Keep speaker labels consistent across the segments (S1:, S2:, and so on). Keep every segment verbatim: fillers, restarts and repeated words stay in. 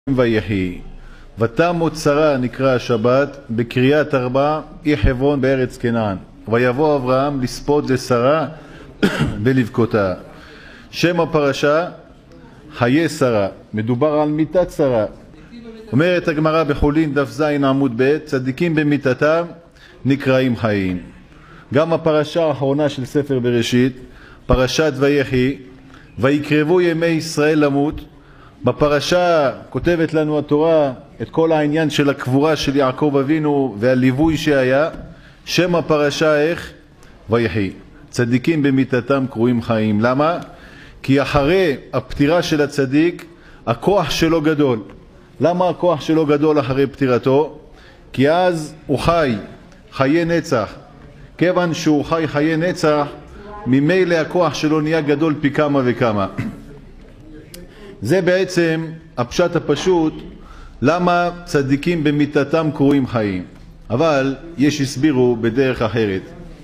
S1: ויחי. ותמות שרה נקרא השבת בקריאת ארבע אי חברון בארץ כנען. ויבוא אברהם לספוד לשרה ולבכותה. שם הפרשה חיי שרה, מדובר על מיתת שרה. אומרת הגמרא בחולין דף זין עמוד ב', צדיקים במיתתם נקראים חיים. גם הפרשה האחרונה של ספר בראשית, פרשת ויחי, ויקרבו ימי ישראל למות. בפרשה כותבת לנו התורה את כל העניין של הקבורה של יעקב אבינו והליווי שהיה. שם הפרשה איך? ויחי. צדיקים במיתתם קרויים חיים. למה? כי אחרי הפטירה של הצדיק הכוח שלו גדול. למה הכוח שלו גדול אחרי פטירתו? כי אז הוא חי חיי נצח. כיוון שהוא חי חיי נצח, ממילא הכוח שלו נהיה גדול פי כמה וכמה. זה בעצם הפשט הפשוט למה צדיקים במיתתם קרויים חיים. אבל יש הסבירו בדרך אחרת.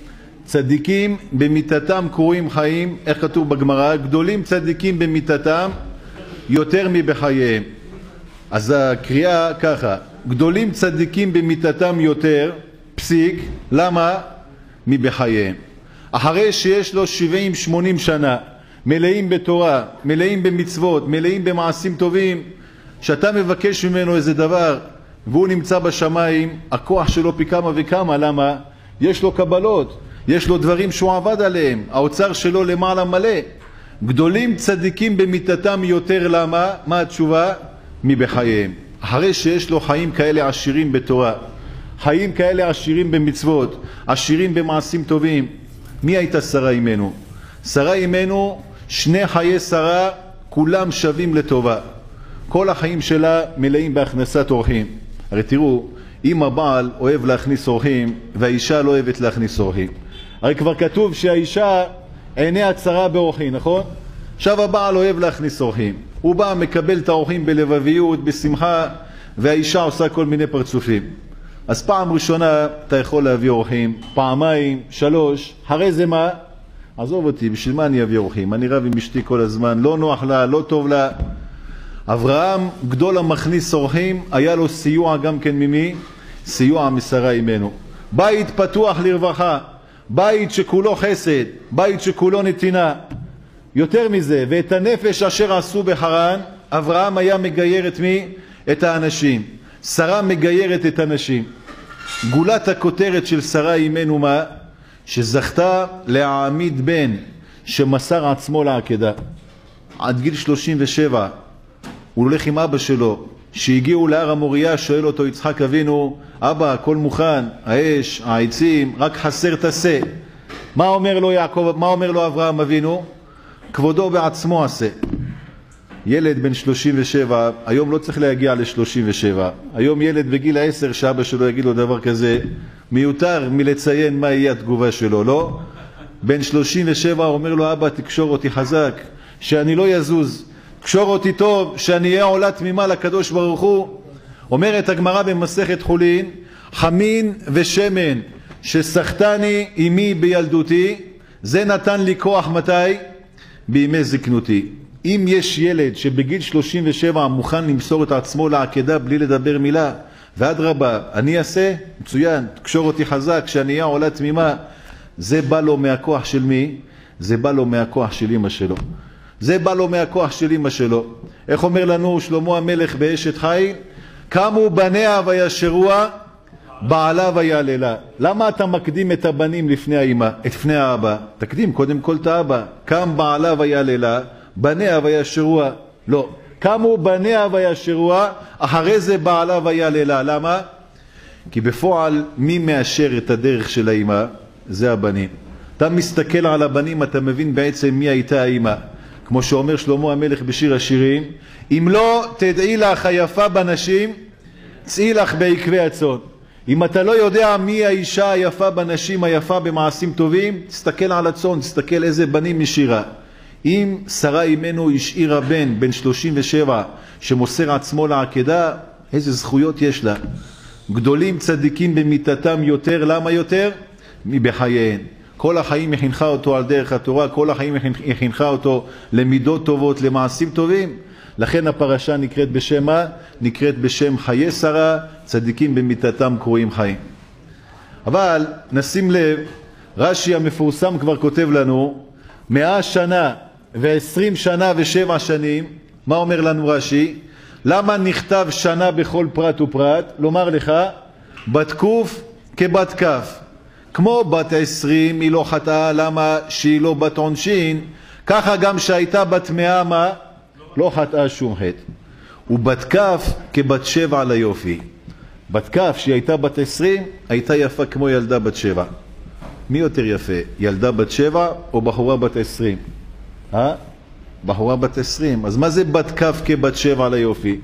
S1: צדיקים במיתתם קרויים חיים, איך כתוב בגמרא? גדולים צדיקים במיתתם יותר מבחייהם. אז הקריאה ככה, גדולים צדיקים במיתתם יותר, פסיק, למה? מבחייהם. אחרי שיש לו שבעים שמונים שנה, מלאים בתורה, מלאים במצוות, מלאים במעשים טובים, שאתה מבקש ממנו איזה דבר והוא נמצא בשמיים, הכוח שלו פי כמה וכמה. למה? יש לו קבלות, יש לו דברים שהוא עבד עליהם, האוצר שלו למעלה מלא. גדולים צדיקים במיתתם יותר, למה? מה התשובה? מבחייהם. אחרי שיש לו חיים כאלה עשירים בתורה, חיים כאלה עשירים במצוות, עשירים במעשים טובים. מי הייתה שרה אימנו? שרה אימנו, שני חיי שרה כולם שווים לטובה. כל החיים שלה מלאים בהכנסת אורחים. הרי תראו, אם הבעל אוהב להכניס אורחים והאישה לא אוהבת להכניס אורחים, הרי כבר כתוב שהאישה עיני הצרה באורחים, נכון? עכשיו הבעל אוהב להכניס אורחים, הוא בא מקבל את האורחים בלבביות, בשמחה, והאישה עושה כל מיני פרצופים. אז פעם ראשונה אתה יכול להביא אורחים, פעמיים, שלוש, אחרי זה מה? עזוב אותי, בשביל מה אני אביא אורחים? אני רב עם אשתי כל הזמן, לא נוח לה, לא טוב לה. אברהם, גדול המכניס אורחים, היה לו סיוע גם כן ממי? סיוע משרה אימנו. בית פתוח לרווחה, בית שכולו חסד, בית שכולו נתינה. יותר מזה, ואת הנפש אשר עשו בחרן, אברהם היה מגייר את מי? את האנשים. שרה מגיירת את הנשים. גולת הכותרת של שרה אימנו מה? שזכתה להעמיד בן שמסר עצמו לעקדה. עד גיל שלושים ושבע הוא הולך עם אבא שלו, שהגיעו להר המוריה, שואל אותו יצחק אבינו, אבא הכל מוכן, האש, העצים, רק חסר תעשה. מה אומר לו יעקב, מה אומר לו אברהם אבינו? כבודו בעצמו עשה. ילד בן שלושים ושבע, היום לא צריך להגיע ל-שלושים ושבע. היום ילד בגיל עשר שאבא שלו יגיד לו דבר כזה, מיותר מלציין מה יהיה התגובה שלו, לא? בן שלושים ושבע אומר לו, אבא תקשור אותי חזק, שאני לא יזוז, קשור אותי טוב, שאני אהיה עולה תמימה לקדוש ברוך הוא. אומרת הגמרא במסכת חולין, חמין ושמן שסחתני אמי בילדותי, זה נתן לי כוח מתי? בימי זקנותי. אם יש ילד שבגיל שלושים ושבע מוכן למסור את עצמו לעקדה בלי לדבר מילה, ועד רבה, אני אעשה? מצוין, תקשור אותי חזק, שאני אהיה עולה תמימה. זה בא לו מהכוח של מי? זה בא לו מהכוח של אמא שלו. זה בא לו מהכוח של אמא שלו. איך אומר לנו שלמה המלך באשת חיל? קמו בניה וישרוה, בעלה ויעללה. למה אתה מקדים את הבנים לפני האמא, לפני האבא? תקדים קודם כל את האבא. קם בעלה ויעללה, בניה וישרוה. לא. קמו בניה וישרוה, אחרי זה בעלה ויעללה. למה? כי בפועל מי מאשר את הדרך של האמא? זה הבנים. אתה מסתכל על הבנים, אתה מבין בעצם מי הייתה האמא. כמו שאומר שלמה המלך בשיר השירים, אם לא תדעי לך היפה בנשים, צאי לך בעקבי הצאן. אם אתה לא יודע מי האישה היפה בנשים, היפה במעשים טובים, תסתכל על הצאן, תסתכל איזה בנים השאירה. אם שרה אימנו השאירה בן, בן שלושים ושבע, שמוסר עצמו לעקדה, איזה זכויות יש לה. גדולים צדיקים במיתתם יותר, למה יותר? מבחייהם. כל החיים היא חינכה אותו על דרך התורה, כל החיים היא חינכה אותו למידות טובות, למעשים טובים. לכן הפרשה נקראת בשם מה? נקראת בשם חיי שרה, צדיקים במיתתם קרויים חיים. אבל נשים לב, רש"י המפורסם כבר כותב לנו, מאה שנה ועשרים שנה ושבע שנים, מה אומר לנו רש"י? למה נכתב שנה בכל פרט ופרט? לומר לך, בת קוף כבת כף. כמו בת עשרים היא לא חטאה, למה שהיא לא בת עונשין? ככה גם שהייתה בת מאה מה? לא חטאה שום חטא. ובת כף כבת שבע ליופי. בת כף שהיא הייתה בת עשרים, הייתה יפה כמו ילדה בת שבע. מי יותר יפה? ילדה בת שבע או בחורה בת עשרים? אה? בחורה בת עשרים. אז מה זה בת כף כבת שבע ליופי?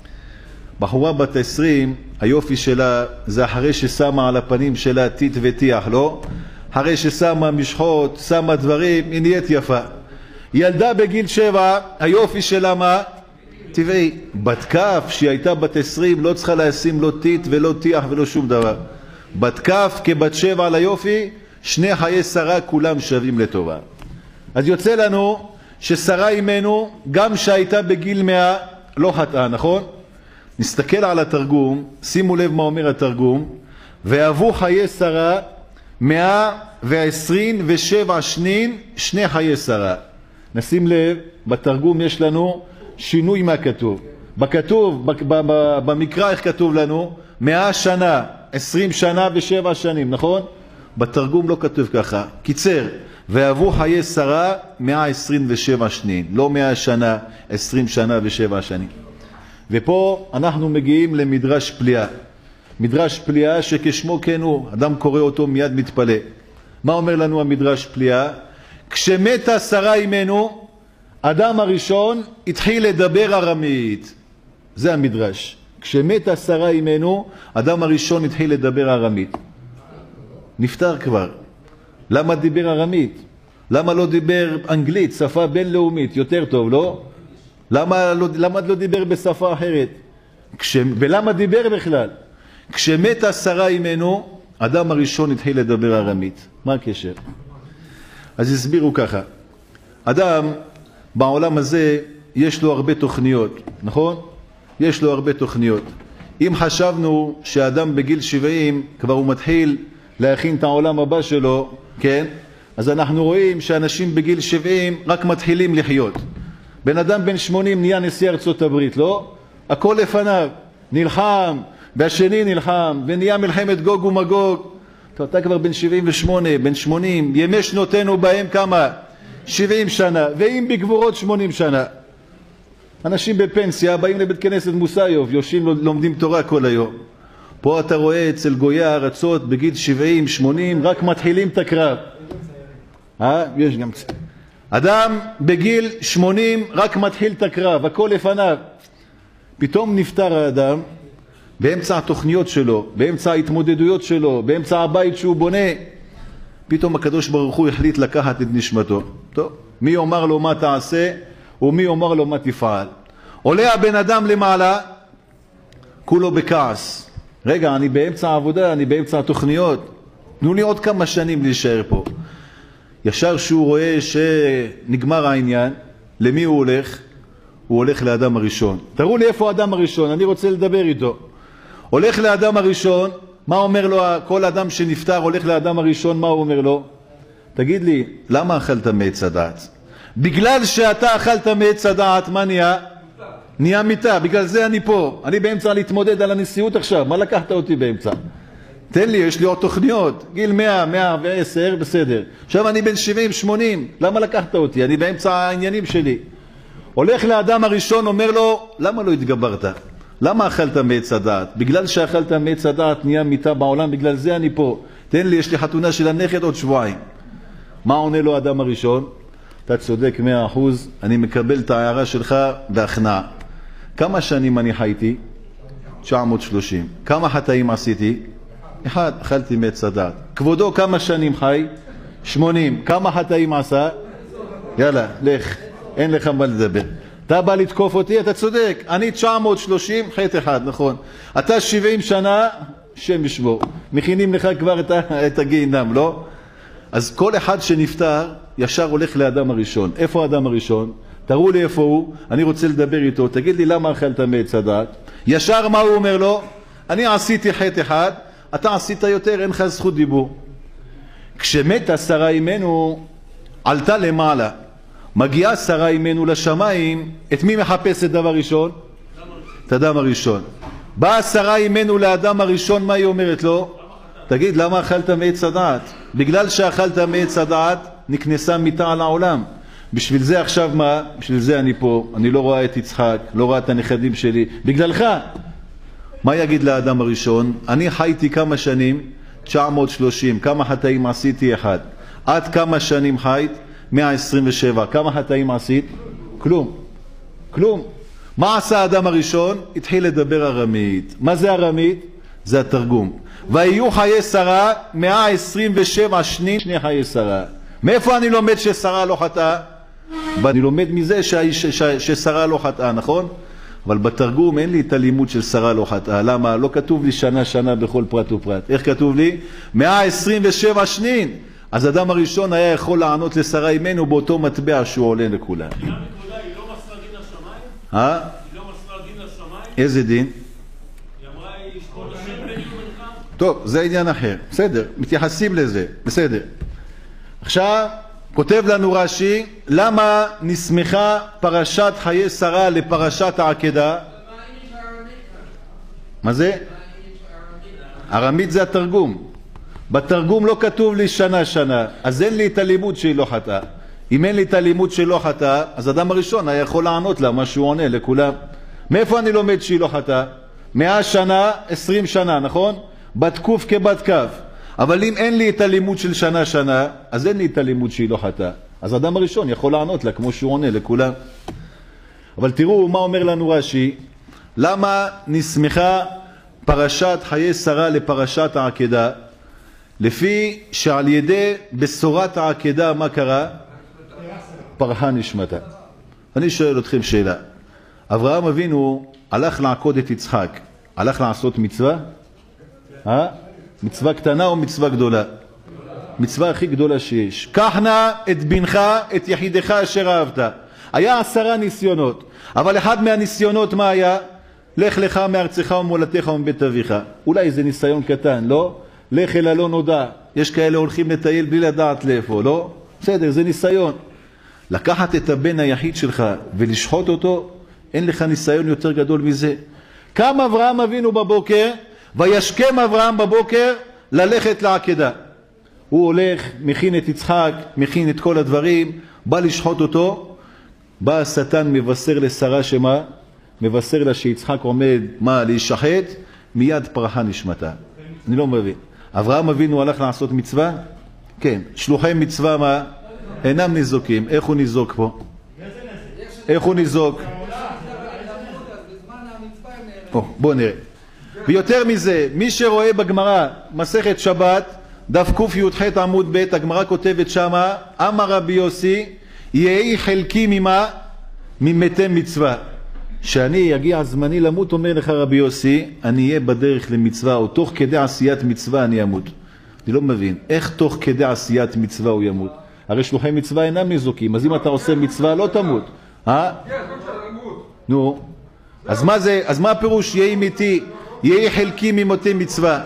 S1: בחורה בת עשרים, היופי שלה זה אחרי ששמה על הפנים שלה טיט וטיח, לא? אחרי ששמה משחות, שמה דברים, היא נהיית יפה. ילדה בגיל שבע, היופי שלה מה? טבעי. בת כף שהיא הייתה בת עשרים, לא צריכה לשים לא טיט ולא טיח ולא שום דבר. בת כף כבת שבע ליופי, שני חיי שרה כולם שווים לטובה. אז יוצא לנו ששרה אימנו, גם שהייתה בגיל מאה, לא חטאה, נכון? נסתכל על התרגום, שימו לב מה אומר התרגום, ואהבו חיי שרה מאה ועשרים ושבע שנין, שני חיי שרה. נשים לב, בתרגום יש לנו שינוי מהכתוב. בכתוב, במקרא איך כתוב לנו? מאה שנה, עשרים שנה ושבע שנים, נכון? בתרגום לא כתוב ככה. קיצר, ואהבו חיי שרה מאה עשרים ושבע שנין, לא מאה שנה, עשרים שנה ושבע שנים. ופה אנחנו מגיעים למדרש פליאה. מדרש פליאה שכשמו כן הוא, אדם קורא אותו מיד מתפלא. מה אומר לנו המדרש פליאה? כשמתה שרה אימנו, אדם הראשון התחיל לדבר ארמית. זה המדרש. כשמתה שרה אימנו, אדם הראשון התחיל לדבר ארמית. נפטר כבר. למה דיבר ארמית? למה לא דיבר אנגלית, שפה בינלאומית? יותר טוב, לא? למה לא, למה לא דיבר בשפה אחרת? כש, ולמה דיבר בכלל? כשמתה שרה אימנו, אדם הראשון התחיל לדבר ארמית. מה הקשר? אז הסבירו ככה. אדם בעולם הזה יש לו הרבה תוכניות, נכון? יש לו הרבה תוכניות. אם חשבנו שאדם בגיל שבעים כבר הוא מתחיל להכין את העולם הבא שלו, כן? אז אנחנו רואים שאנשים בגיל שבעים רק מתחילים לחיות. בן אדם בן שמונים נהיה נשיא ארצות הברית, לא? הכל לפניו. נלחם, והשני נלחם, ונהיה מלחמת גוג ומגוג. אתה כבר בן שבעים ושמונה, בן שמונים, ימי שנותינו בהם כמה? שבעים שנה, ואם בגבורות שמונים שנה. אנשים בפנסיה באים לבית כנסת מוסיוב, יושבים לומדים תורה כל היום. פה אתה רואה אצל גויי הארצות בגיל שבעים, שמונים, רק מתחילים את הקרב. אה? יש גם... אדם בגיל שמונים רק מתחיל את הקרב, הכל לפניו. פתאום נפטר האדם, באמצע התוכניות שלו, באמצע ההתמודדויות שלו, באמצע הבית שהוא בונה, פתאום הקדוש ברוך הוא החליט לקחת את נשמתו. טוב, מי אומר לו מה תעשה, ומי אומר לו מה תפעל. עולה הבן אדם למעלה, כולו בכעס. רגע, אני באמצע העבודה, אני באמצע התוכניות, תנו לי עוד כמה שנים להישאר פה. ישר שהוא רואה שנגמר העניין, למי הוא הולך? הוא הולך לאדם הראשון. תראו לי איפה האדם הראשון, אני רוצה לדבר איתו. הולך לאדם הראשון, מה אומר לו? כל אדם שנפטר הולך לאדם הראשון, מה הוא אומר לו? תגיד לי, למה אכלת מעץ הדעת? בגלל שאתה אכלת מעץ הדעת, מה נהיה? נהיה מיטה, בגלל זה אני פה. אני באמצע להתמודד על הנשיאות עכשיו, מה לקחת אותי באמצע? תן לי, יש לי עוד תוכניות. גיל מאה, מאה ועשר, בסדר. עכשיו אני בן שבעים, שמונים, למה לקחת אותי? אני באמצע העניינים שלי. הולך לאדם הראשון, אומר לו, למה לא התגברת? למה אכלת מעץ הדעת? בגלל שאכלת מעץ הדעת נהיה מיטה בעולם, בגלל זה אני פה. תן לי, יש לי חתונה של הנכד עוד שבועיים. מה עונה לו האדם הראשון? אתה צודק מאה אחוז, אני מקבל את ההערה שלך בהכנעה. כמה שנים אני חייתי? תשע מאות ושלושים. כמה חטאים עשיתי? אחד, אכלתי מעץ הדעת. כבודו כמה שנים חי? שמונים. כמה חטאים עשה? יאללה, לך. אין לך מה לדבר. אתה בא לתקוף אותי, אתה צודק. אני תשע מאות ושלושים, חטא אחד, נכון. אתה שבעים שנה, שם ישבור. מכינים לך כבר את, את הגיהינם, לא? אז כל אחד שנפטר, ישר הולך לאדם הראשון. איפה האדם הראשון? תראו לי איפה הוא, אני רוצה לדבר איתו, תגיד לי למה אכלת מעץ הדעת? ישר מה הוא אומר לו? אני עשיתי חטא אחד, אתה עשית יותר, אין לך זכות דיבור. כשמתה שרה אמנו, עלתה למעלה. מגיעה שרה אמנו לשמיים, את מי מחפשת דבר ראשון? את האדם הראשון. באה שרה אמנו לאדם הראשון, מה היא אומרת לו? תגיד, למה אכלת מעץ הדעת? בגלל שאכלת מעץ הדעת, נכנסה מיתה על העולם. בשביל זה עכשיו מה? בשביל זה אני פה, אני לא רואה את יצחק, לא רואה את הנכדים שלי. בגללך. מה יגיד לאדם הראשון? אני חייתי כמה שנים? תשע מאות ושלושים. כמה חטאים עשיתי? אחד. עד כמה שנים חיית? מאה עשרים ושבע. כמה חטאים עשית? כלום. כלום. מה עשה האדם הראשון? התחיל לדבר ארמית. מה זה ארמית? זה התרגום. ויהיו חיי שרה מאה עשרים ושבע שנים שני חיי שרה. מאיפה אני לומד ששרה לא חטאה? אני לומד מזה ששרה לא חטאה, נכון? אבל בתרגום אין לי את הלימוד של שרה לא חטאה. למה? לא כתוב לי שנה שנה בכל פרט ופרט. איך כתוב לי? מאה עשרים ושבע שנים. אז אדם הראשון היה יכול לענות לשרה אמנו באותו מטבע שהוא עולה לכולם.
S2: היא לא מסרה דין לשמיים?
S1: אה?
S2: היא לא מסרה דין לשמיים?
S1: איזה דין?
S2: היא אמרה ישכון השם ביני ובינך?
S1: טוב, זה עניין אחר. בסדר, מתייחסים לזה. בסדר. עכשיו, כותב לנו רש"י, למה נסמכה פרשת חיי שרה לפרשת העקדה? מה זה? ארמית זה התרגום. בתרגום לא כתוב לי שנה שנה, אז אין לי את הלימוד שהיא לא חטאה. אם אין לי את הלימוד שהיא לא חטאה, אז אדם הראשון היה יכול לענות לה מה שהוא עונה לכולם. מאיפה אני לומד שהיא לא חטאה? מאה שנה, עשרים שנה, נכון? בת קוף כבת כף. אבל אם אין לי את הלימוד של שנה שנה, אז אין לי את הלימוד שהיא לא חטאה. אז אדם הראשון יכול לענות לה כמו שהוא עונה לכולם. אבל תראו מה אומר לנו רש"י, למה נסמכה פרשת חיי שרה לפרשת העקדה? לפי שעל ידי בשורת העקדה מה קרה? פרחה נשמתה. אני שואל אתכם שאלה. אברהם אבינו הלך לעקוד את יצחק, הלך לעשות מצווה? אה? מצווה קטנה או מצווה גדולה? מצווה הכי גדולה שיש. קח נא את בנך, את יחידך אשר אהבת. היה עשרה ניסיונות, אבל אחד מהניסיונות מה היה? לך לך מארצך ומולדתך ומבית אביך. אולי זה ניסיון קטן, לא? לך אל הלא נודע. יש כאלה הולכים לטייל בלי לדעת לאיפה, לא? בסדר, זה ניסיון. לקחת את הבן היחיד שלך ולשחוט אותו, אין לך ניסיון יותר גדול מזה. קם אברהם אבינו בבוקר, וישכם אברהם בבוקר ללכת לעקדה. הוא הולך, מכין את יצחק, מכין את כל הדברים, בא לשחוט אותו, בא השטן מבשר לשרה שמה? מבשר לה שיצחק עומד, מה, להישחט? מיד פרחה נשמתה. אני לא מבין. אברהם אבינו הלך לעשות מצווה? כן. שלוחי מצווה מה? אינם ניזוקים. איך הוא ניזוק פה? איך הוא ניזוק? בוא נראה. ויותר מזה, מי שרואה בגמרא מסכת שבת, דף קי"ח עמוד ב', הגמרא כותבת שמה, אמר רבי יוסי, יהי חלקי ממה? ממתי מצווה. שאני יגיע זמני למות, אומר לך רבי יוסי, אני אהיה בדרך למצווה, או תוך כדי עשיית מצווה אני אמות. אני לא מבין, איך תוך כדי עשיית מצווה הוא ימות? הרי שלוחי מצווה אינם ניזוקים, אז אם אתה עושה מצווה לא תמות. אה? נו, אז מה זה, אז מה הפירוש יהי מיתי, יהי חלקי ממותי מצווה?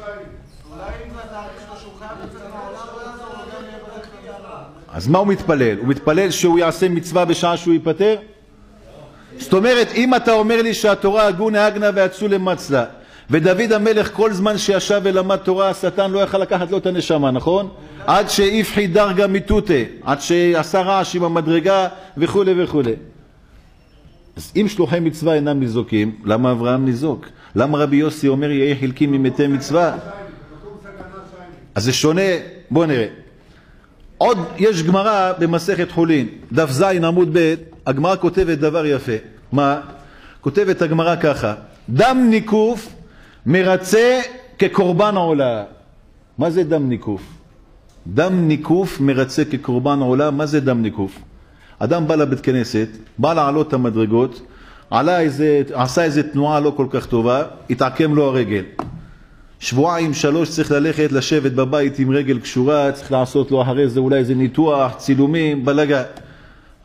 S1: אז מה הוא מתפלל? הוא מתפלל שהוא יעשה מצווה בשעה שהוא ייפטר? זאת אומרת, אם אתה אומר לי שהתורה הגונה הגנה ויצאו למצלה, ודוד המלך כל זמן שישב ולמד תורה, השטן לא יכל לקחת לו את הנשמה, נכון? עד שהפחי דרגה מיתותה, עד שעשה רעש עם המדרגה וכו' וכו'. אז אם שלוחי מצווה אינם ניזוקים, למה אברהם ניזוק? למה רבי יוסי אומר יהי חלקי ממתי מצווה? אז זה שונה, בוא נראה. עוד יש גמרא במסכת חולין, דף זין עמוד ב', הגמרא כותבת דבר יפה. מה? כותבת הגמרא ככה, דם ניקוף מרצה כקורבן עולה. מה זה דם ניקוף? דם ניקוף מרצה כקורבן עולה. מה זה דם ניקוף? אדם בא לבית כנסת, בא לעלות את המדרגות, עלה איזה, עשה איזה תנועה לא כל כך טובה, התעקם לו הרגל. שבועיים שלוש צריך ללכת לשבת בבית עם רגל קשורה, צריך לעשות לו אחרי זה אולי איזה ניתוח, צילומים, בלגה.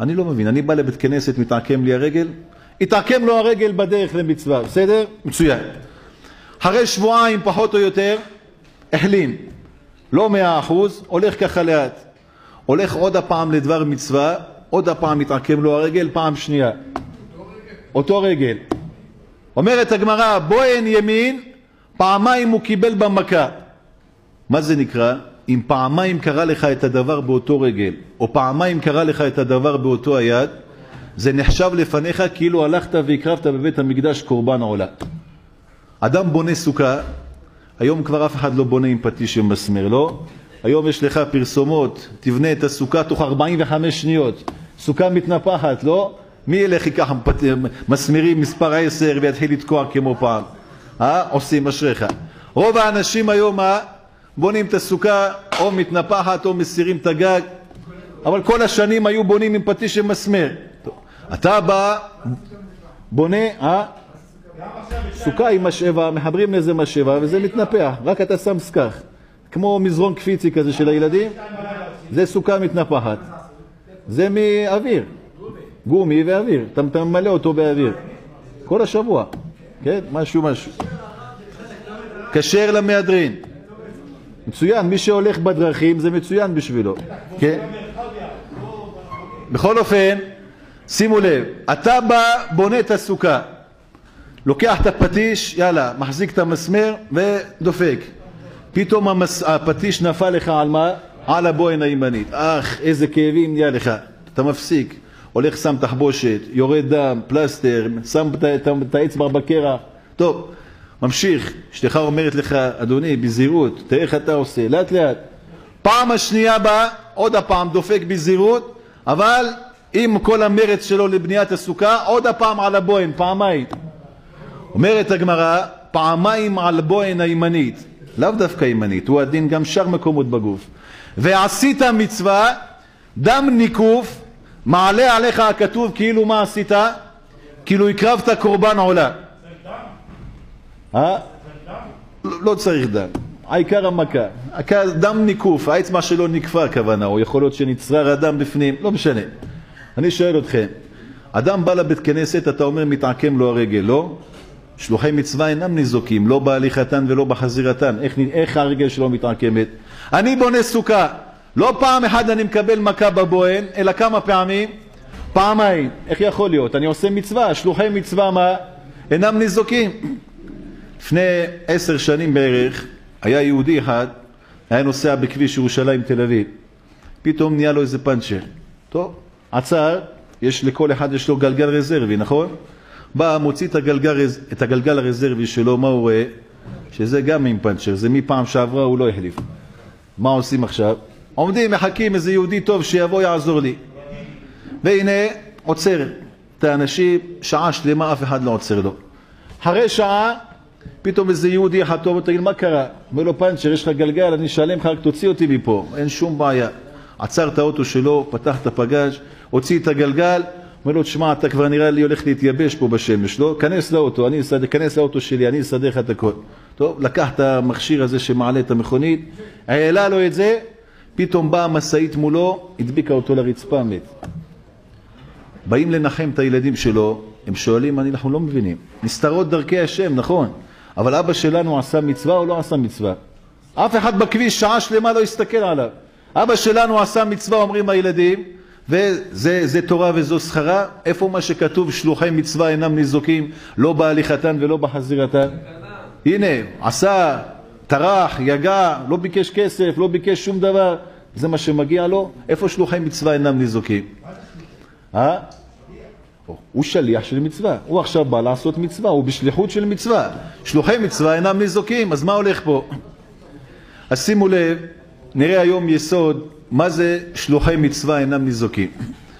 S1: אני לא מבין, אני בא לבית כנסת, מתעקם לי הרגל, התעקם לו הרגל בדרך למצווה, בסדר? מצוין. אחרי שבועיים פחות או יותר, החלים. לא מאה אחוז, הולך ככה לאט. הולך עוד הפעם לדבר מצווה, עוד הפעם מתעקם לו הרגל, פעם שנייה. אותו רגל. אומרת הגמרא, בוהן ימין, פעמיים הוא קיבל במכה. מה זה נקרא? אם פעמיים קרה לך את הדבר באותו רגל, או פעמיים קרה לך את הדבר באותו היד, זה נחשב לפניך כאילו הלכת והקרבת בבית המקדש קורבן עולה. אדם בונה סוכה, היום כבר אף אחד לא בונה עם פטיש ומסמר, לא? היום יש לך פרסומות, תבנה את הסוכה תוך ארבעים וחמש שניות. סוכה מתנפחת, לא? מי ילך ייקח מסמרים מספר עשר ויתחיל לתקוע כמו פעם? אה? עושים אשריך. רוב האנשים היום אה? בונים את הסוכה, או מתנפחת או מסירים את הגג, אבל כל השנים היו בונים עם פטיש ומסמר. אתה בא, בונה, אה? סוכה עם משאבה, מחברים לזה משאבה וזה מתנפח, רק אתה שם סכך. כמו מזרון קפיצי כזה של הילדים, זה סוכה מתנפחת. זה מאוויר, גומי ואוויר, אתה ממלא אותו באוויר. כל השבוע, כן? משהו משהו. כשר למהדרין. מצוין, מי שהולך בדרכים זה מצוין בשבילו. כן? בכל אופן, שימו לב, אתה בא, בונה את הסוכה. לוקח את הפטיש, יאללה, מחזיק את המסמר ודופק. פתאום המס... הפטיש נפל לך על מה? על הבוהן הימנית. אך, איזה כאבים נהיה לך. אתה מפסיק. הולך שם תחבושת, יורד דם, פלסטר, שם את האצבע בקרח. טוב, ממשיך. אשתך אומרת לך, אדוני, בזהירות, תראה איך אתה עושה, לאט לאט. פעם השנייה בא, עוד הפעם דופק בזהירות, אבל עם כל המרץ שלו לבניית הסוכה, עוד הפעם על הבוהן, פעמיים. אומרת הגמרא, פעמיים על בוהן הימנית. לאו דווקא ימנית, הוא הדין גם שאר מקומות בגוף. ועשית מצווה, דם ניקוף, מעלה עליך הכתוב כאילו מה עשית? כאילו הקרבת קורבן עולה. אה? לא, לא צריך דם. העיקר המכה. דם ניקוף, האצבע שלו נקפה הכוונה, או יכול להיות שנצרר הדם בפנים, לא משנה. אני שואל אתכם, אדם בא לבית כנסת, אתה אומר מתעקם לו הרגל, לא? שלוחי מצווה אינם ניזוקים, לא בהליכתן ולא בחזירתן. איך, איך הרגל שלו מתעקמת? אני בונה סוכה. לא פעם אחת אני מקבל מכה בבוהן, אלא כמה פעמים? פעמיים. איך יכול להיות? אני עושה מצווה. שלוחי מצווה מה? אינם ניזוקים. לפני עשר שנים בערך, היה יהודי אחד, היה נוסע בכביש ירושלים תל אביב. פתאום נהיה לו איזה פנצ'ר. טוב, עצר, יש לכל אחד יש לו גלגל רזרבי, נכון? בא, מוציא את הגלגל, את הגלגל הרזרבי שלו, מה הוא רואה? שזה גם עם פנצ'ר, זה מפעם שעברה הוא לא החליף. מה עושים עכשיו? עומדים, מחכים איזה יהודי טוב שיבוא יעזור לי. והנה, עוצר את האנשים, שעה שלמה אף אחד לא עוצר לו. אחרי שעה, פתאום איזה יהודי אחד טוב, תגיד, מה קרה? אומר לו, פנצ'ר, יש לך גלגל, אני שלם לך, רק תוציא אותי מפה, אין שום בעיה. עצר את האוטו שלו, פתח את הפגז', הוציא את הגלגל, אומר לו, תשמע, אתה כבר נראה לי הולך להתייבש פה בשמש, לא? כנס לאוטו, אני אסדר, כנס לאוטו שלי, אני אסדר לך את הכל. טוב, לקח את המכשיר הזה שמעלה את המכונית, העלה לו את זה, פתאום באה מסעית מולו, הדביקה אותו לרצפה, מת. באים לנחם את הילדים שלו, הם שואלים, אנחנו לא מבינים. נסתרות דרכי השם, נכון, אבל אבא שלנו עשה מצווה או לא עשה מצווה? אף אחד בכביש שעה שלמה לא הסתכל עליו. אבא שלנו עשה מצווה, אומרים הילדים, וזה זה תורה וזו שכרה. איפה מה שכתוב שלוחי מצווה אינם ניזוקים, לא בהליכתן ולא בחזירתן? הנה, עשה, טרח, יגע, לא ביקש כסף, לא ביקש שום דבר, זה מה שמגיע לו. איפה שלוחי מצווה אינם ניזוקים? אה? הוא שליח של מצווה, הוא עכשיו בא לעשות מצווה, הוא בשליחות של מצווה. שלוחי מצווה אינם ניזוקים, אז מה הולך פה? אז שימו לב, נראה היום יסוד מה זה שלוחי מצווה אינם ניזוקים.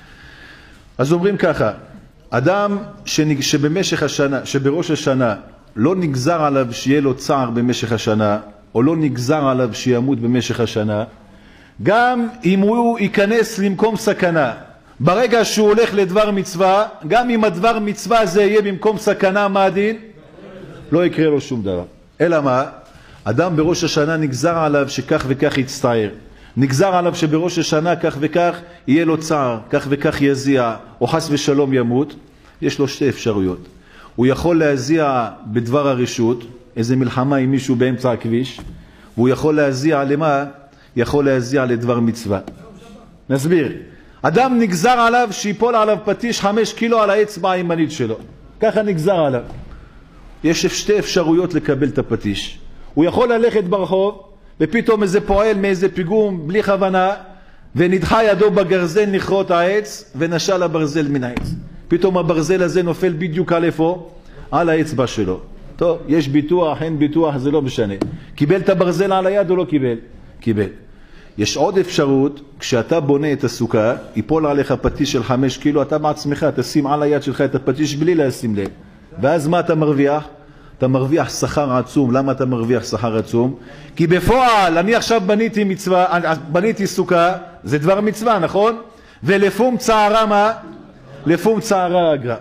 S1: אז אומרים ככה, אדם שבמשך השנה, שבראש השנה לא נגזר עליו שיהיה לו צער במשך השנה, או לא נגזר עליו שימות במשך השנה, גם אם הוא ייכנס למקום סכנה, ברגע שהוא הולך לדבר מצווה, גם אם הדבר מצווה הזה יהיה במקום סכנה, מה הדין? לא יקרה לו שום דבר. אלא מה? אדם בראש השנה נגזר עליו שכך וכך יצטער. נגזר עליו שבראש השנה כך וכך יהיה לו צער, כך וכך יזיע, או חס ושלום ימות, יש לו שתי אפשרויות. הוא יכול להזיע בדבר הרשות, איזה מלחמה עם מישהו באמצע הכביש, והוא יכול להזיע למה? יכול להזיע לדבר מצווה. נסביר. אדם נגזר עליו שיפול עליו פטיש חמש קילו על האצבע הימנית שלו. ככה נגזר עליו. יש שתי אפשרויות לקבל את הפטיש. הוא יכול ללכת ברחוב, ופתאום איזה פועל מאיזה פיגום בלי כוונה, ונדחה ידו בגרזן לכרות העץ, ונשל הברזל מן העץ. פתאום הברזל הזה נופל בדיוק על איפה? על האצבע שלו. טוב, יש ביטוח, אין ביטוח, זה לא משנה. קיבל את הברזל על היד או לא קיבל? קיבל. יש עוד אפשרות, כשאתה בונה את הסוכה, ייפול עליך פטיש של חמש קילו, אתה בעצמך תשים על היד שלך את הפטיש בלי לשים לב. ואז מה אתה מרוויח? אתה מרוויח שכר עצום. למה אתה מרוויח שכר עצום? כי בפועל, אני עכשיו בניתי מצווה, בניתי סוכה, זה דבר מצווה, נכון? ולפום צערה מה? לפום צערה אגרה.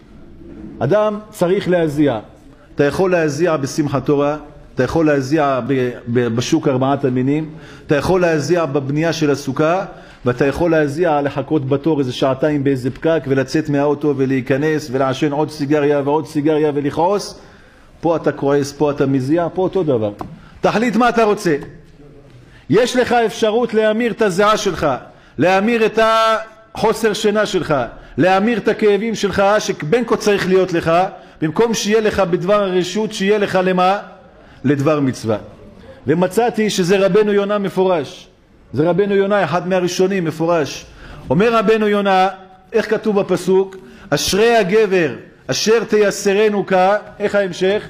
S1: אדם צריך להזיע. אתה יכול להזיע בשמחת תורה, אתה יכול להזיע בשוק ארבעת המינים, אתה יכול להזיע בבנייה של הסוכה, ואתה יכול להזיע לחכות בתור איזה שעתיים באיזה פקק ולצאת מהאוטו ולהיכנס ולעשן עוד סיגריה ועוד סיגריה ולכעוס. פה אתה כועס, פה אתה מזיע, פה אותו דבר. תחליט מה אתה רוצה. יש לך אפשרות להמיר את הזיעה שלך, להמיר את החוסר שינה שלך, להמיר את הכאבים שלך שבין כה צריך להיות לך, במקום שיהיה לך בדבר הרשות, שיהיה לך למה? לדבר מצווה. ומצאתי שזה רבנו יונה מפורש. זה רבנו יונה, אחד מהראשונים מפורש. אומר רבנו יונה, איך כתוב בפסוק? אשרי הגבר אשר תייסרנו כה, איך ההמשך?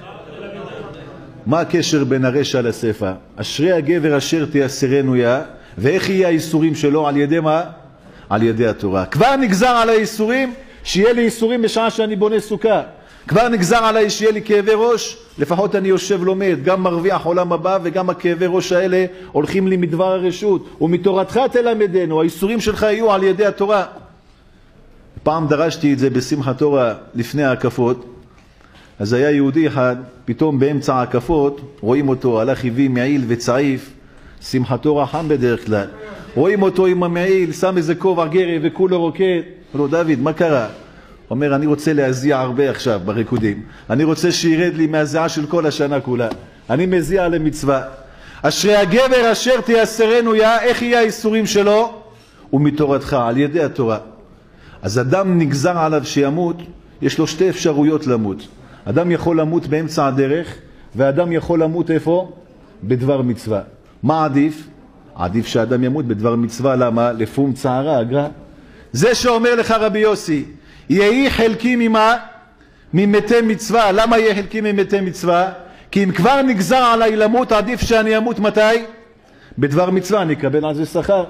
S1: מה הקשר בין הרשע לספר? אשרי הגבר אשר תייסרנו יה, ואיך יהיה האיסורים שלו? על ידי מה? על ידי התורה. כבר נגזר על האיסורים, שיהיה לי איסורים בשעה שאני בונה סוכה. כבר נגזר עליי שיהיה לי כאבי ראש, לפחות אני יושב לומד, גם מרוויח עולם הבא וגם הכאבי ראש האלה הולכים לי מדבר הרשות. ומתורתך תלמדנו, האיסורים שלך יהיו על ידי התורה. פעם דרשתי את זה בשמחת תורה לפני ההקפות, אז היה יהודי אחד, פתאום באמצע ההקפות, רואים אותו, הלך הביא מעיל וצעיף, שמחת תורה חם בדרך כלל. רואים אותו עם המעיל, שם איזה כובע גרי וכולו רוקד. אמרו, דוד, מה קרה? אומר, אני רוצה להזיע הרבה עכשיו בריקודים. אני רוצה שירד לי מהזיעה של כל השנה כולה. אני מזיע למצווה. אשרי הגבר אשר תייסרנו יה, איך יהיה האיסורים שלו? ומתורתך, על ידי התורה. אז אדם נגזר עליו שימות, יש לו שתי אפשרויות למות. אדם יכול למות באמצע הדרך, ואדם יכול למות איפה? בדבר מצווה. מה עדיף? עדיף שאדם ימות בדבר מצווה. למה? לפום צערה אגרה. זה שאומר לך רבי יוסי, יהי חלקי ממה? ממתי מצווה. למה יהיה חלקי ממתי מצווה? כי אם כבר נגזר עליי למות, עדיף שאני אמות מתי? בדבר מצווה, אני אקבל על זה שכר.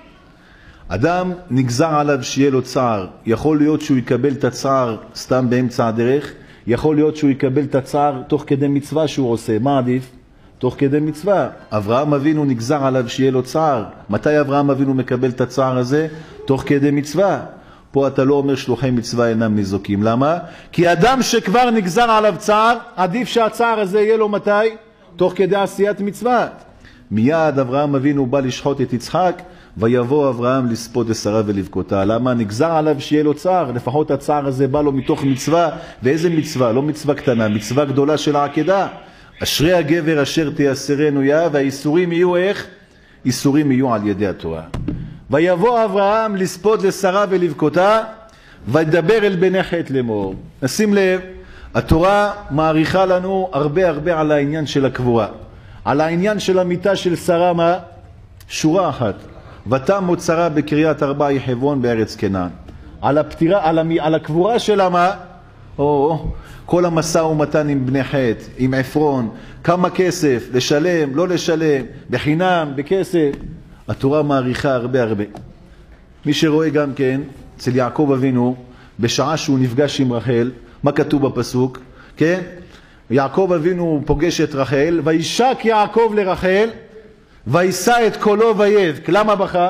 S1: אדם נגזר עליו שיהיה לו צער. יכול להיות שהוא יקבל את הצער סתם באמצע הדרך, יכול להיות שהוא יקבל את הצער תוך כדי מצווה שהוא עושה. מה עדיף? תוך כדי מצווה. אברהם אבינו נגזר עליו שיהיה לו צער. מתי אברהם אבינו מקבל את הצער הזה? תוך כדי מצווה. פה אתה לא אומר שלוחי מצווה אינם ניזוקים. למה? כי אדם שכבר נגזר עליו צער, עדיף שהצער הזה יהיה לו מתי? תוך כדי עשיית מצווה. מיד אברהם אבינו בא לשחוט את יצחק, ויבוא אברהם לספוד לשרה ולבכותה. למה? נגזר עליו שיהיה לו צער. לפחות הצער הזה בא לו מתוך מצווה. ואיזה מצווה? לא מצווה קטנה, מצווה גדולה של העקדה. אשרי הגבר אשר תייסרנו יה, והאיסורים יהיו איך? איסורים יהיו על ידי התורה. ויבוא אברהם לספוד לשרה ולבכותה, וידבר אל בני חטא לאמור. נשים לב, התורה מעריכה לנו הרבה הרבה על העניין של הקבורה. על העניין של המיטה של שרה, מה? שורה אחת. ותמות שרה בקריית ארבע יחבון בארץ כנען. על הפטירה, על, המ... על הקבורה שלה מה? או, כל המשא ומתן עם בני חטא, עם עפרון, כמה כסף, לשלם, לא לשלם, בחינם, בכסף. התורה מעריכה הרבה הרבה. מי שרואה גם כן, אצל יעקב אבינו, בשעה שהוא נפגש עם רחל, מה כתוב בפסוק? כן? יעקב אבינו פוגש את רחל, וישק יעקב לרחל, וישא את קולו ויבך. למה בכה?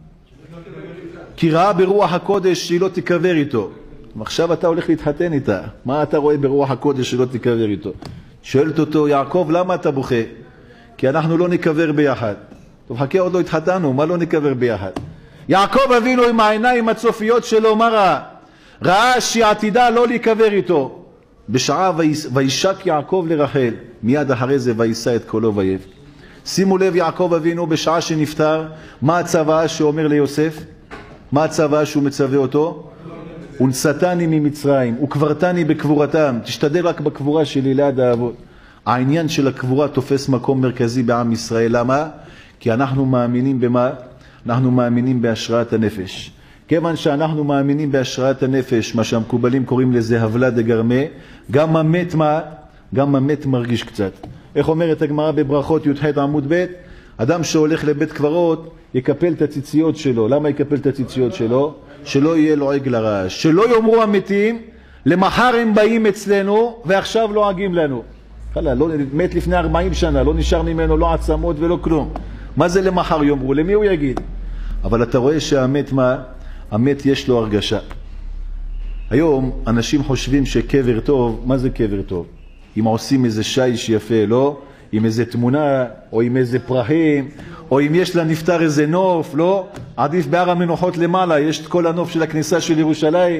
S1: כי ראה ברוח הקודש שהיא לא תיקבר איתו. עכשיו אתה הולך להתחתן איתה. מה אתה רואה ברוח הקודש שלא תיקבר איתו? שואלת אותו, יעקב, למה אתה בוכה? כי אנחנו לא ניקבר ביחד. טוב, חכה, עוד לא התחתנו, מה לא נקבר ביחד? יעקב אבינו עם העיניים הצופיות שלו, מה ראה? ראה שעתידה לא להיקבר איתו. בשעה וישק יעקב לרחל, מיד אחרי זה וישא את קולו ויבך. שימו לב, יעקב אבינו בשעה שנפטר, מה הצוואה שאומר ליוסף? מה הצוואה שהוא מצווה אותו? ונשאתני ממצרים, וקברתני בקבורתם. תשתדל רק בקבורה שלי ליד האבות. העניין של הקבורה תופס מקום מרכזי בעם ישראל. למה? כי אנחנו מאמינים במה? אנחנו מאמינים בהשראת הנפש. כיוון שאנחנו מאמינים בהשראת הנפש, מה שהמקובלים קוראים לזה הבלה דגרמה, גם המת מה? גם המת מרגיש קצת. איך אומרת הגמרא בברכות י"ח עמוד ב'? אדם שהולך לבית קברות יקפל את הציציות שלו. למה יקפל את הציציות שלו? שלא יהיה לועג לרעש. שלא יאמרו המתים, למחר הם באים אצלנו ועכשיו לועגים לנו. חלה, לא, מת לפני ארבעים שנה, לא נשאר ממנו לא עצמות ולא כלום. מה זה למחר יאמרו? למי הוא יגיד? אבל אתה רואה שהמת מה? המת יש לו הרגשה. היום אנשים חושבים שקבר טוב, מה זה קבר טוב? אם עושים איזה שיש יפה, לא? עם איזה תמונה, או עם איזה פרחים, או אם יש לנפטר איזה נוף, לא? עדיף בהר המנוחות למעלה, יש את כל הנוף של הכניסה של ירושלים.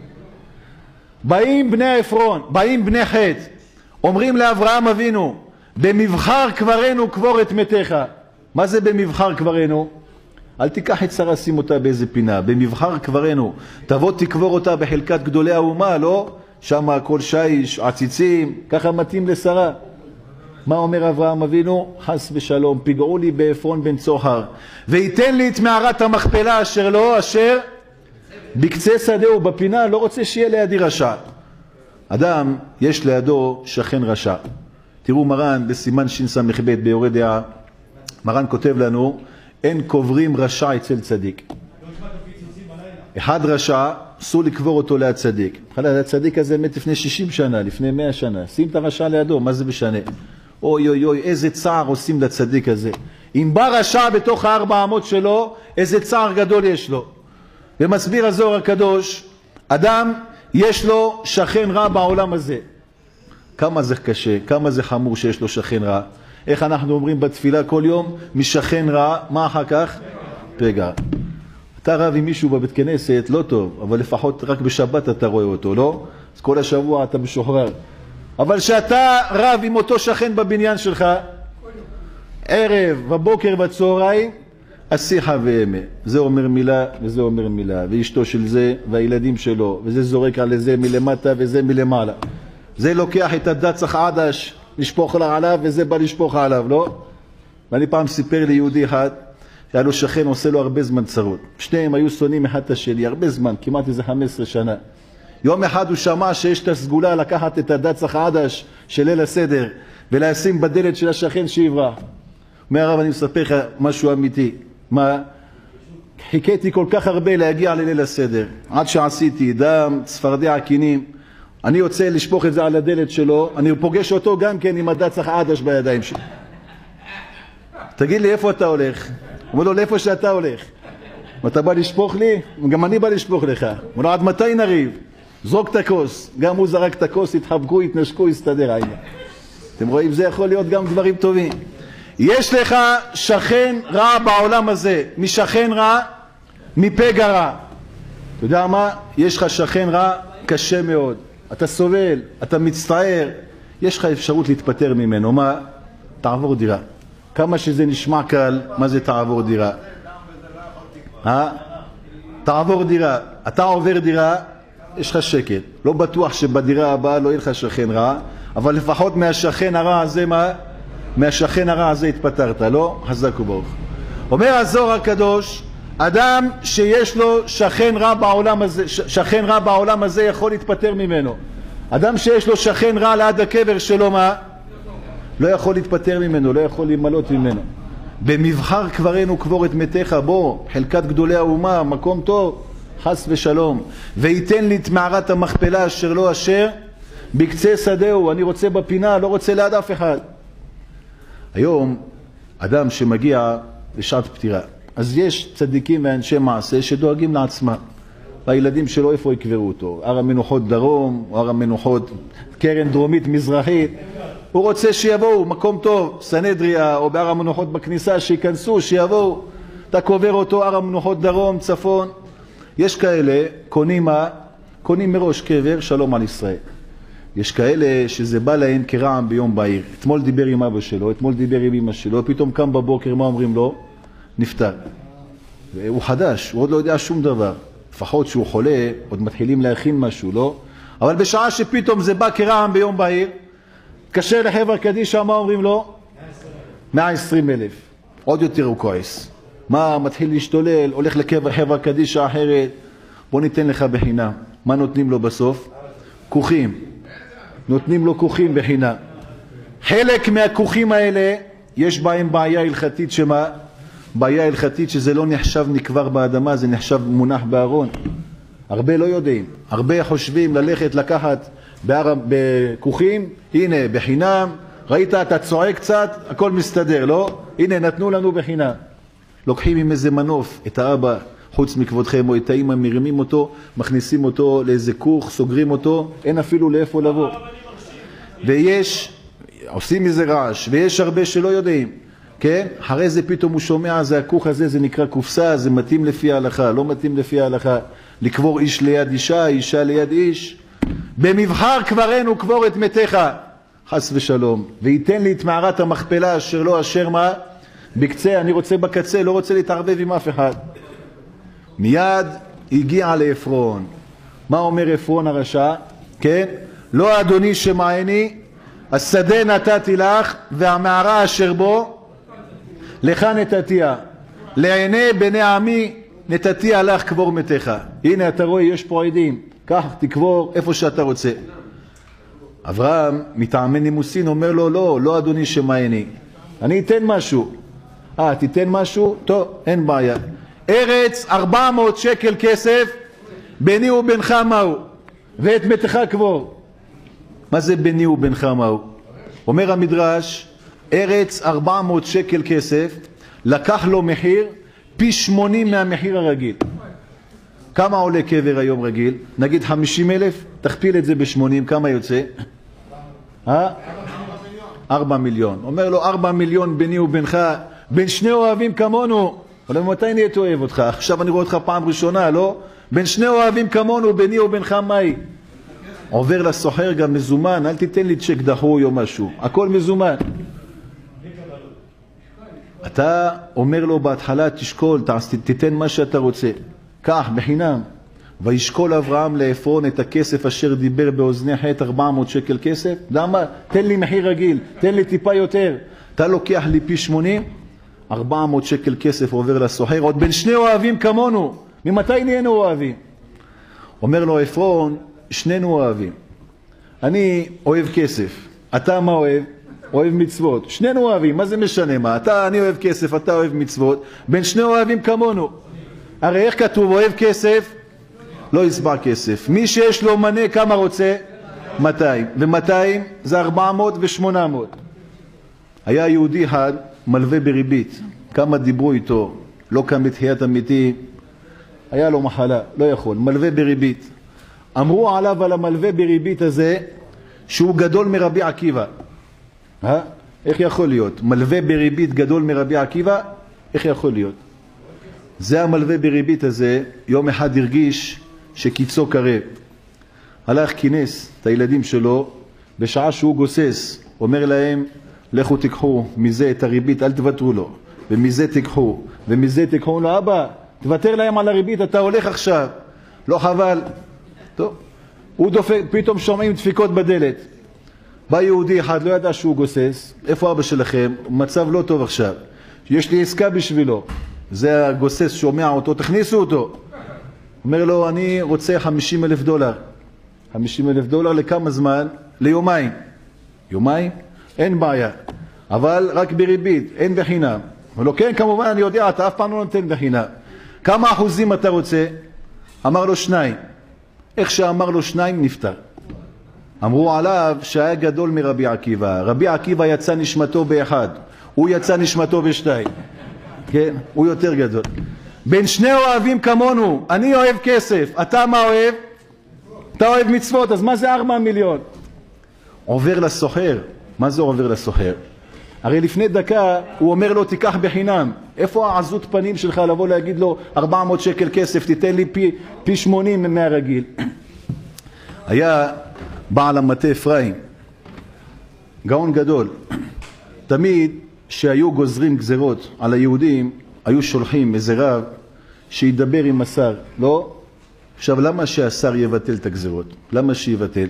S1: באים בני עפרון, באים בני חטא, אומרים לאברהם אבינו, במבחר קברנו קבור את מתיך. מה זה במבחר קברנו? אל תיקח את שרה, שים אותה באיזה פינה. במבחר קברנו, תבוא תקבור אותה בחלקת גדולי האומה, לא? שם הכל שיש, עציצים, ככה מתאים לשרה. מה אומר אברהם אבינו? חס ושלום, פיגעו לי בעפרון בן צוחר, ויתן לי את מערת המכפלה אשר לא, אשר בקצה שדהו, בפינה, לא רוצה שיהיה לידי רשע. אדם, יש לידו שכן רשע. תראו מרן בסימן שס"ב ביורה דעה, מרן כותב לנו, אין קוברים רשע אצל צדיק. אחד רשע, אסור לקבור אותו ליד צדיק. הצדיק הזה מת לפני שישים שנה, לפני מאה שנה. שים את הרשע לידו, מה זה משנה? אוי אוי אוי, איזה צער עושים לצדיק הזה. אם בא רשע בתוך הארבע אמות שלו, איזה צער גדול יש לו. ומסביר הזוהר הקדוש, אדם יש לו שכן רע בעולם הזה. כמה זה קשה, כמה זה חמור שיש לו שכן רע. איך אנחנו אומרים בתפילה כל יום? משכן רע, מה אחר כך? פגע. אתה רב עם מישהו בבית כנסת, לא טוב, אבל לפחות רק בשבת אתה רואה אותו, לא? אז כל השבוע אתה משוחרר. אבל שאתה רב עם אותו שכן בבניין שלך, ערב ובוקר בצהריים, השיחה ואמה. זה אומר מילה וזה אומר מילה, ואשתו של זה והילדים שלו, וזה זורק על זה מלמטה וזה מלמעלה. זה לוקח את הדצח עדש, לשפוך לה עליו, וזה בא לשפוך עליו, לא? ואני פעם סיפר לי יהודי אחד, היה לו שכן עושה לו הרבה זמן צרות. שניהם היו שונאים אחד את השני, הרבה זמן, כמעט איזה חמש עשרה שנה. יום אחד הוא שמע שיש את הסגולה לקחת את הדצח עדש של ליל הסדר, ולשים בדלת של השכן שיברח. אומר הרב, אני מספר לך משהו אמיתי. מה? חיכיתי כל כך הרבה להגיע לליל הסדר, עד שעשיתי דם, צפרדע, עקינים. אני יוצא לשפוך את זה על הדלת שלו, אני פוגש אותו גם כן עם הדצח עדש בידיים שלי. תגיד לי, איפה אתה הולך? הוא אומר לו, לאיפה שאתה הולך. אתה בא לשפוך לי? גם אני בא לשפוך לך. הוא אומר לו, עד מתי נריב? זרוק את הכוס. גם הוא זרק את הכוס, התחבקו, התנשקו, הסתדר העניין. אתם רואים, זה יכול להיות גם דברים טובים. יש לך שכן רע בעולם הזה, משכן רע, מפגע רע. אתה יודע מה? יש לך שכן רע קשה מאוד. אתה סובל, אתה מצטער, יש לך אפשרות להתפטר ממנו. מה? תעבור דירה. כמה שזה נשמע קל, מה זה תעבור דירה? אה? תעבור דירה. אתה עובר דירה, יש לך שקט. לא בטוח שבדירה הבאה לא יהיה לך שכן רע, אבל לפחות מהשכן הרע הזה, מה? מהשכן הרע הזה התפטרת, לא? חזק וברוך. אומר הזוהר הקדוש, אדם שיש לו שכן רע בעולם הזה, שכן רע בעולם הזה יכול להתפטר ממנו. אדם שיש לו שכן רע ליד הקבר שלו, מה? לא יכול להתפטר ממנו, לא יכול להימלות ממנו. במבחר קברנו קבור את מתיך, בוא, חלקת גדולי האומה, מקום טוב, חס ושלום. ויתן לי את מערת המכפלה אשר לא אשר בקצה שדהו. אני רוצה בפינה, לא רוצה ליד אף אחד. היום אדם שמגיע לשעת פטירה, אז יש צדיקים ואנשי מעשה שדואגים לעצמם. והילדים שלו איפה יקברו אותו? הר המנוחות דרום, או הר המנוחות קרן דרומית מזרחית. הוא רוצה שיבואו, מקום טוב, סנהדריה או בהר המנוחות בכניסה, שיכנסו, שיבואו. אתה קובר אותו, הר המנוחות דרום, צפון. יש כאלה, קונים מה? קונים מראש קבר, שלום על ישראל. יש כאלה שזה בא להם כרעם ביום בהיר. אתמול דיבר עם אבא שלו, אתמול דיבר עם אמא שלו, פתאום קם בבוקר, מה אומרים לו? נפטר. הוא חדש, הוא עוד לא יודע שום דבר. לפחות שהוא חולה, עוד מתחילים להכין משהו, לא? אבל בשעה שפתאום זה בא כרעם ביום בהיר, קשר לחבר קדישה, מה אומרים לו? מאה ועשרים אלף. עוד יותר הוא כועס. מה, מתחיל להשתולל, הולך לחבר קדישה אחרת, בוא ניתן לך בחינם. מה נותנים לו בסוף? כוחים. נותנים לו כוחים בחינם. חלק מהכוחים האלה, יש בהם בעיה הלכתית שמה? בעיה הלכתית שזה לא נחשב נקבר באדמה, זה נחשב מונח בארון. הרבה לא יודעים. הרבה חושבים ללכת לקחת בכוחים, הנה בחינם, ראית אתה צועק קצת, הכל מסתדר, לא? הנה נתנו לנו בחינם. לוקחים עם איזה מנוף את האבא, חוץ מכבודכם, או את האמא, מרימים אותו, מכניסים אותו לאיזה כוך, סוגרים אותו, אין אפילו לאיפה לבוא. ויש, עושים איזה רעש, ויש הרבה שלא יודעים, כן? אחרי זה פתאום הוא שומע, זה הכוך הזה, זה נקרא קופסה, זה מתאים לפי ההלכה, לא מתאים לפי ההלכה. לקבור איש ליד אישה, אישה ליד איש. במבחר קברנו קבור את מתיך, חס ושלום, וייתן לי את מערת המכפלה אשר לא אשר מה? בקצה, אני רוצה בקצה, לא רוצה להתערבב עם אף אחד. מיד הגיע לאפרון. מה אומר אפרון הרשע? כן? לא אדוני שמעני, השדה נתתי לך, והמערה אשר בו, לך נתתיה. לעיני בני עמי נתתיה לך קבור מתיך. הנה אתה רואה, יש פה עדים. קח, תקבור איפה שאתה רוצה. אברהם, מטעמי נימוסין, אומר לו, לא, לא אדוני שמעני. אני אתן משהו. אה, תיתן משהו? טוב, אין בעיה. ארץ, ארבע מאות שקל כסף, ביני ובינך מהו? ואת מתך קבור. מה זה ביני ובינך מהו? אומר המדרש, ארץ, ארבע מאות שקל כסף, לקח לו מחיר פי שמונים מהמחיר הרגיל. כמה עולה קבר היום רגיל? נגיד חמישים אלף, תכפיל את זה ב-שמונים, כמה יוצא? אה? ארבע מיליון. אומר לו, ארבע מיליון ביני ובינך, בין שני אוהבים כמונו. אבל מתי נהיית אוהב אותך? עכשיו אני רואה אותך פעם ראשונה, לא? בין שני אוהבים כמונו, ביני ובינך מהי? עובר לסוחר גם מזומן, אל תיתן לי צ'ק דחוי או משהו. הכל מזומן. אתה אומר לו בהתחלה, תשקול, תיתן מה שאתה רוצה. כך, בחינם. וישקול אברהם לעפרון את הכסף אשר דיבר באוזני חטא, ארבע מאות שקל כסף. למה? תן לי מחיר רגיל, תן לי טיפה יותר. אתה לוקח לי פי שמונים, ארבע מאות שקל כסף עובר לסוחר, עוד בין שני אוהבים כמונו. ממתי נהיינו אוהבים? אומר לו עפרון, שנינו אוהבים. אני אוהב כסף. אתה מה אוהב? אוהב מצוות. שנינו אוהבים, מה זה משנה מה? אתה, אני אוהב כסף, אתה אוהב מצוות. בין שני אוהבים כמונו. הרי איך כתוב, אוהב כסף? לא יסבע כסף. מי שיש לו מנה כמה רוצה? מאתיים. ו-מאתיים זה ארבע מאות ו-שמונה מאות. היה יהודי אחד מלווה בריבית. כמה דיברו איתו, לא קם בתחיית המתים. היה לו מחלה, לא יכול. מלווה בריבית. אמרו עליו על המלווה בריבית הזה שהוא גדול מרבי עקיבא. אה? איך יכול להיות? מלווה בריבית גדול מרבי עקיבא? איך יכול להיות? זה המלווה בריבית הזה, יום אחד הרגיש שקיצו קרב. הלך כינס את הילדים שלו, בשעה שהוא גוסס, אומר להם, לכו תיקחו מזה את הריבית, אל תוותרו לו. ומזה תיקחו, ומזה תיקחו לו, אבא, תוותר להם על הריבית, אתה הולך עכשיו. לא חבל. טוב. הוא דופק, פתאום שומעים דפיקות בדלת. בא יהודי אחד, לא ידע שהוא גוסס. איפה אבא שלכם? מצב לא טוב עכשיו. יש לי עסקה בשבילו. זה הגוסס שומע אותו, תכניסו אותו. אומר לו, אני רוצה חמישים אלף דולר. חמישים אלף דולר לכמה זמן? ליומיים. יומיים? אין בעיה. אבל רק בריבית, אין בחינם. אומר לו, כן, כמובן, אני יודע, אתה אף פעם לא נותן בחינם. כמה אחוזים אתה רוצה? אמר לו שניים. איך שאמר לו שניים, נפטר. אמרו עליו שהיה גדול מרבי עקיבא. רבי עקיבא יצא נשמתו באחד. הוא יצא נשמתו בשתיים. כן? הוא יותר גדול. בין שני אוהבים כמונו, אני אוהב כסף, אתה מה אוהב? אתה אוהב מצוות, אז מה זה ארבע מיליון? עובר לסוחר, מה זה עובר לסוחר? הרי לפני דקה הוא אומר לו תיקח בחינם. איפה העזות פנים שלך לבוא להגיד לו ארבע מאות שקל כסף, תיתן לי פי, פי שמונים מהרגיל? היה בעל המטה אפרים, גאון גדול. תמיד שהיו גוזרים גזרות על היהודים, היו שולחים איזה רב שידבר עם השר. לא? עכשיו למה שהשר יבטל את הגזרות? למה שיבטל?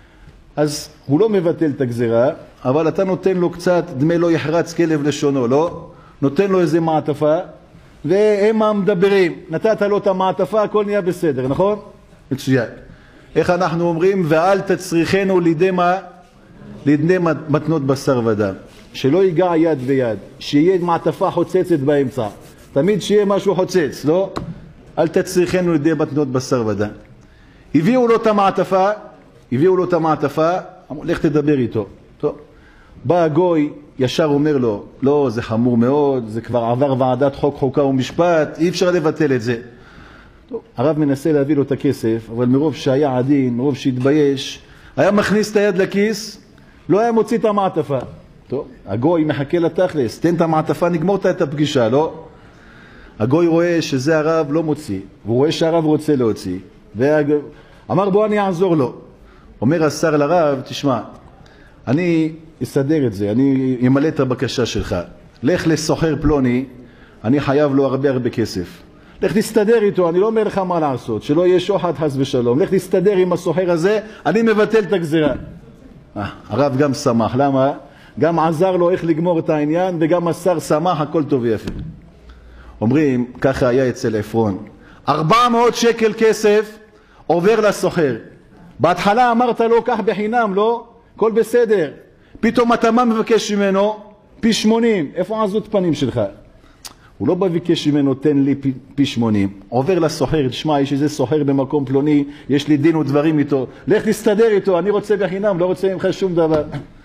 S1: אז הוא לא מבטל את הגזרה, אבל אתה נותן לו קצת דמי לא יחרץ כלב לשונו, לא? נותן לו איזה מעטפה, והם המדברים. נתת לו את המעטפה, הכל נהיה בסדר, נכון? מצוין. איך אנחנו אומרים? ואל תצריכנו לידי מה? לידי מתנות בשר ודם. שלא ייגע יד ויד, שיהיה מעטפה חוצצת באמצע. תמיד שיהיה משהו חוצץ, לא? אל תצריכנו לידי מתנות בשר ודם. הביאו לו את המעטפה, הביאו לו את המעטפה, אמרו, לך תדבר איתו. טוב. בא הגוי, ישר אומר לו, לא, זה חמור מאוד, זה כבר עבר ועדת חוק, חוקה ומשפט, אי אפשר לבטל את זה. טוב. הרב מנסה להביא לו את הכסף, אבל מרוב שהיה עדין, מרוב שהתבייש, היה מכניס את היד לכיס, לא היה מוציא את המעטפה. טוב. הגוי מחכה לתכלס, תן את המעטפה, נגמור את הפגישה, לא? הגוי רואה שזה הרב לא מוציא, והוא רואה שהרב רוצה להוציא, ואמר בוא אני אעזור לו. אומר השר לרב, תשמע, אני אסדר את זה, אני אמלא את הבקשה שלך. לך לסוחר פלוני, אני חייב לו הרבה הרבה כסף. לך תסתדר איתו, אני לא אומר לך מה לעשות, שלא יהיה שוחד חס ושלום. לך תסתדר עם הסוחר הזה, אני מבטל את הגזירה. אה, הרב גם שמח, למה? גם עזר לו איך לגמור את העניין, וגם השר שמח, הכל טוב ויפה. אומרים, ככה היה אצל עפרון. ארבע מאות שקל כסף עובר לסוחר. בהתחלה אמרת לו, כך בחינם, לא? כל בסדר. פתאום אתה מה מבקש ממנו? פי שמונים. איפה עזות פנים שלך? הוא לא בבקש ממנו, תן לי פי, פי שמונים. עובר לסוחר, תשמע, יש איזה סוחר במקום פלוני, יש לי דין ודברים איתו. לך תסתדר איתו, אני רוצה בחינם, לא רוצה ממך שום דבר.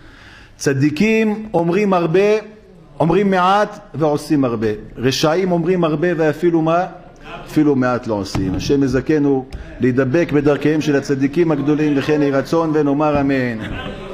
S1: צדיקים אומרים הרבה, אומרים מעט ועושים הרבה. רשעים אומרים הרבה ואפילו מה? אפילו מעט לא עושים. השם יזכנו להידבק בדרכיהם של הצדיקים הגדולים, לכן יהי רצון ונאמר אמן.